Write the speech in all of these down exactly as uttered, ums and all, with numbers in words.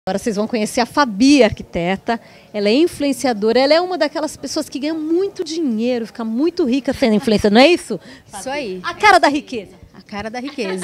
Agora vocês vão conhecer a Fabi, arquiteta. Ela é influenciadora, ela é uma daquelas pessoas que ganha muito dinheiro, fica muito rica sendo influenciadora, não é isso? Isso aí. A cara da riqueza. A cara da riqueza.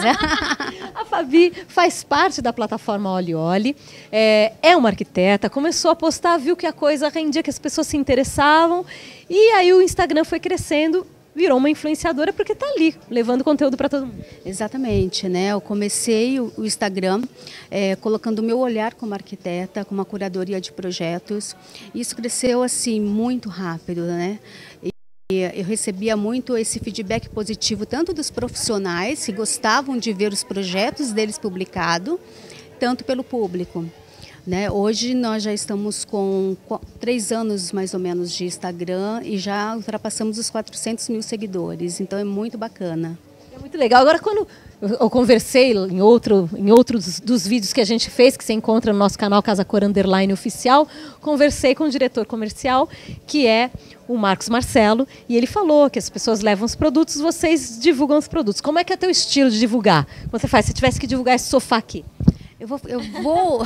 A Fabi faz parte da plataforma Oli Oli, é, é uma arquiteta, começou a postar, viu que a coisa rendia, que as pessoas se interessavam, e aí o Instagram foi crescendo, virou uma influenciadora porque está ali, levando conteúdo para todo mundo. Exatamente, né? Eu comecei o, o Instagram é, colocando o meu olhar como arquiteta, com uma curadoria de projetos. Isso cresceu assim muito rápido, né? E eu recebia muito esse feedback positivo, tanto dos profissionais que gostavam de ver os projetos deles publicados, tanto pelo público. Né? Hoje nós já estamos com três anos mais ou menos de Instagram e já ultrapassamos os quatrocentos mil seguidores, então é muito bacana. É muito legal. Agora, quando eu conversei em, outro, em outros dos vídeos que a gente fez, que você encontra no nosso canal Casa Cor Underline Oficial, conversei com o diretor comercial, que é o Marcos Marcelo, e ele falou que as pessoas levam os produtos, vocês divulgam os produtos. Como é que é o teu estilo de divulgar? Como você faz? Se tivesse que divulgar esse sofá aqui. Eu vou, eu vou,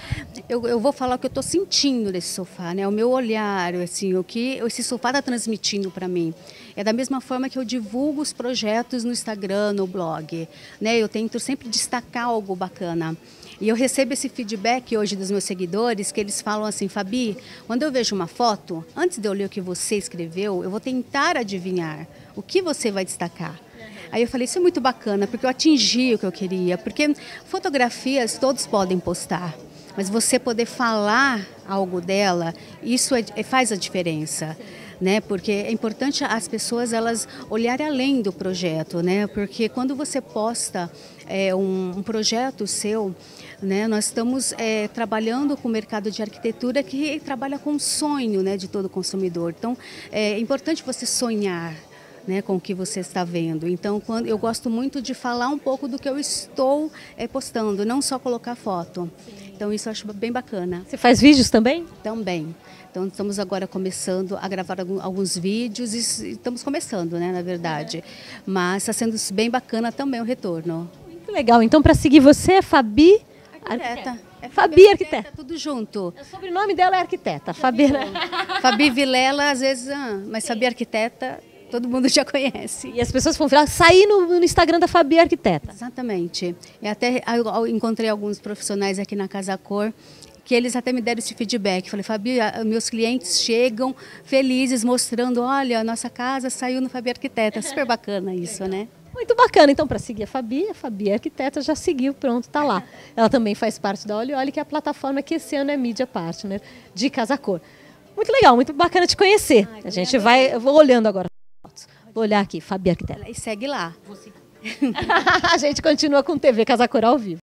eu, eu vou falar o que eu estou sentindo nesse sofá, né? O meu olhar, assim, o que esse sofá está transmitindo para mim. É da mesma forma que eu divulgo os projetos no Instagram, no blog, né? Eu tento sempre destacar algo bacana. E eu recebo esse feedback hoje dos meus seguidores, que eles falam assim: Fabi, quando eu vejo uma foto, antes de eu ler o que você escreveu, eu vou tentar adivinhar o que você vai destacar. Aí eu falei, isso é muito bacana, porque eu atingi o que eu queria, porque fotografias todos podem postar, mas você poder falar algo dela, isso é, faz a diferença. Né? Porque é importante as pessoas elas olharem além do projeto, né? Porque quando você posta é, um, um projeto seu, né? Nós estamos é, trabalhando com o mercado de arquitetura que trabalha com o sonho, né, de todo consumidor. Então é importante você sonhar, né, com o que você está vendo. Então, quando, eu gosto muito de falar um pouco do que eu estou é, postando, não só colocar foto. Sim. Então, isso eu acho bem bacana. Você faz vídeos também? Também. Então, estamos agora começando a gravar alguns vídeos e estamos começando, né, na verdade. Mas está sendo bem bacana também o retorno. Muito legal. Então, para seguir você, é Fabi... Arquiteta. É Fabi, arquiteta. arquiteta. Tudo junto. O sobrenome dela é arquiteta. Fabi, Fabi Vilela, às vezes, ah, mas Fabi arquiteta... Todo mundo já conhece. E as pessoas vão falar, sair no, no Instagram da Fabi Arquiteta. Exatamente. E até eu encontrei alguns profissionais aqui na Casa Cor, que eles até me deram esse feedback. Falei, Fabi, meus clientes chegam felizes, mostrando, olha, a nossa casa saiu no Fabi Arquiteta. Super bacana isso, né? Muito bacana. Então, para seguir a Fabi, a Fabi Arquiteta já seguiu, pronto, está lá. Ela também faz parte da Oli Oli, que é a plataforma que esse ano é mídia partner de Casa Cor. Muito legal, muito bacana te conhecer. Ai, a gente vai, eu vou olhando agora. Vou olhar aqui, Fabi Arquiteta. E segue lá. A gente continua com T V Casa Cor ao vivo.